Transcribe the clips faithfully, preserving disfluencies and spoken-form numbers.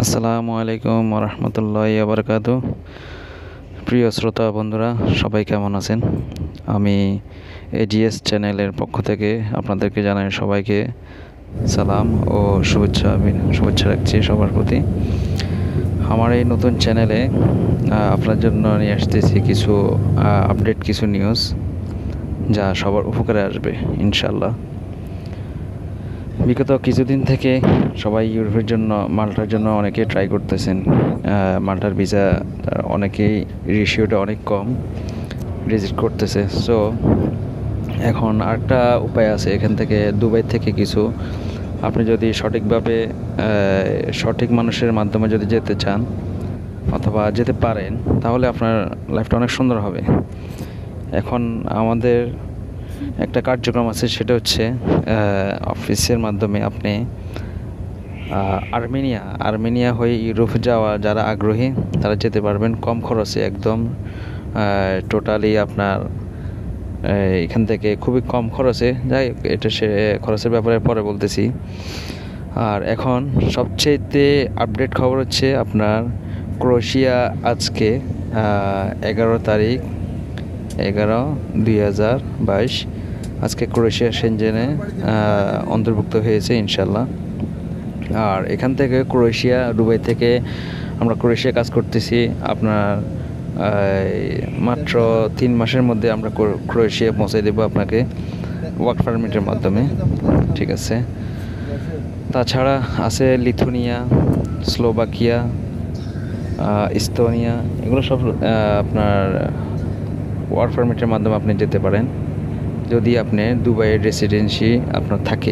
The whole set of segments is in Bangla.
আসসালামু আলাইকুম ওয়া রাহমাতুল্লাহি ওয়া বারাকাতুহু। প্রিয় শ্রোতা বন্ধুরা, সবাই কেমন আছেন? আমি এজিএস চ্যানেলের পক্ষ থেকে আপনাদেরকে জানাই সবাইকে সালাম ও শুভেচ্ছা শুভেচ্ছা রাখছি সবার প্রতি। আমার এই নতুন চ্যানেলে আপনার জন্য নিয়ে আসতেছি কিছু আপডেট, কিছু নিউজ যা সবার উপকারে আসবে ইনশাল্লাহ। বিগত কিছুদিন থেকে সবাই ইউরোপের জন্য, মাল্টার জন্য অনেকে ট্রাই করতেছেন। মাল্টার ভিসা অনেকেই রেশিওটা অনেক কম, রিজেক্ট করতেছে। সো এখন আরেকটা উপায় আছে, এখান থেকে দুবাই থেকে কিছু আপনি যদি সঠিকভাবে সঠিক মানুষের মাধ্যমে যদি যেতে চান অথবা যেতে পারেন, তাহলে আপনার লাইফটা অনেক সুন্দর হবে। এখন আমাদের একটা কার্যক্রম আছে, সেটা হচ্ছে অফিসের মাধ্যমে আপনি আর্মেনিয়া আর্মেনিয়া হয়ে ইউরোপে যাওয়া যারা আগ্রহী তারা যেতে পারবেন কম খরচে, একদম টোটালি আপনার এখান থেকে খুবই কম খরচে। যাই এটা সে খরচের ব্যাপারে পরে বলতেছি। আর এখন সবচেয়ে আপডেট খবর হচ্ছে আপনার ক্রোয়েশিয়া আজকে এগারো তারিখ এগারো দুই হাজার বাইশ আজকে ক্রোয়েশিয়া সেনজেনে অন্তর্ভুক্ত হয়েছে ইনশাল্লাহ। আর এখান থেকে ক্রোয়েশিয়া, দুবাই থেকে আমরা ক্রোয়েশিয়া কাজ করতেছি আপনার মাত্র তিন মাসের মধ্যে আমরা ক্রোয়েশিয়া পৌঁছে দেবো আপনাকে ওয়ার্ক পারমিটের মাধ্যমে, ঠিক আছে। তাছাড়া আছে লিথুনিয়া, স্লোভাকিয়া, ইস্তোনিয়া, এগুলো সব আপনার ওয়ার্ক পারমিটের মাধ্যমে আপনি যেতে পারেন যদি আপনি দুবাইয়ের রেসিডেন্সি আপনার থাকে,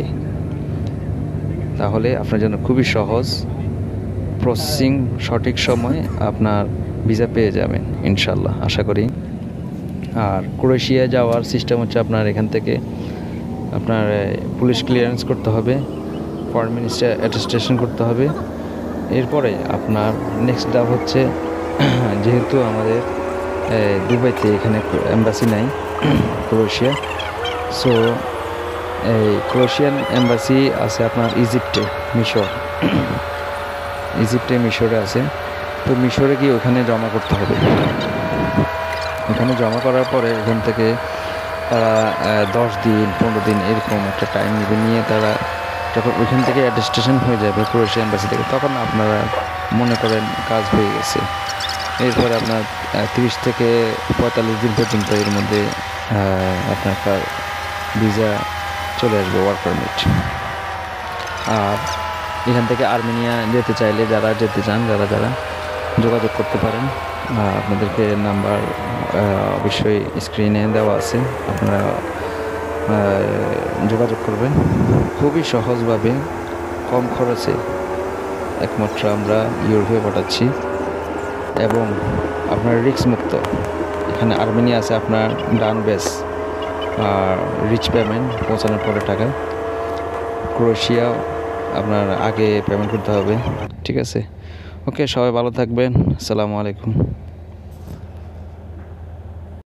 তাহলে আপনার জন্য খুবই সহজ প্রসেসিং, সঠিক সময় আপনার ভিসা পেয়ে যাবেন ইনশাল্লাহ, আশা করি। আর ক্রোয়েশিয়া যাওয়ার সিস্টেম হচ্ছে আপনার এখান থেকে আপনার পুলিশ ক্লিয়ারেন্স করতে হবে, ফরেন মিনিস্টার অ্যাটেস্টেশন করতে হবে। এরপরে আপনার নেক্সট ধাপ হচ্ছে, যেহেতু আমাদের দুবাইতে এখানে এম্বাসি নাই ক্রোয়েশিয়া, সো এই ক্রোয়েশিয়ান এম্বাসি আছে আপনার ইজিপ্টে, মিশর ইজিপ্টে মিশরে আছে। তো মিশরে গিয়ে ওখানে জমা করতে হবে। ওখানে জমা করার পরে ওখান থেকে তারা দশ দিন পনেরো দিন এরকম একটা টাইম নেবে, নিয়ে তারা যখন ওইখান থেকে অ্যাটেস্টেশন হয়ে যাবে ক্রোয়েশিয়া এম্বাসি থেকে, তখন আপনারা মনে করেন কাজ হয়ে গেছে। এরপরে আপনার তিরিশ থেকে পঁয়তাল্লিশ দিন পর্যন্ত এর মধ্যে আপনার ভিসা চলে আসবে, ওয়ার্ক পারমিট। আর এখান থেকে আর্মেনিয়া যেতে চাইলে, যারা যেতে চান, যারা যারা যোগাযোগ করতে পারেন। আপনাদেরকে নাম্বার অবশ্যই স্ক্রিনে দেওয়া আছে, আপনারা যোগাযোগ করবেন। খুবই সহজভাবে কম খরচে একমাত্র আমরা ইউরোপে পাঠাচ্ছি এবং আপনার রিস্ক মুক্ত। এখানে আর্মেনিয়া আছে আপনার ডান বেস আর রিচ পেমেন্ট পৌঁছানোর পরে টাকা। ক্রোয়েশিয়া আপনার আগে পেমেন্ট করতে হবে, ঠিক আছে। ওকে, সবাই ভালো থাকবেন। আসসালামু আলাইকুম।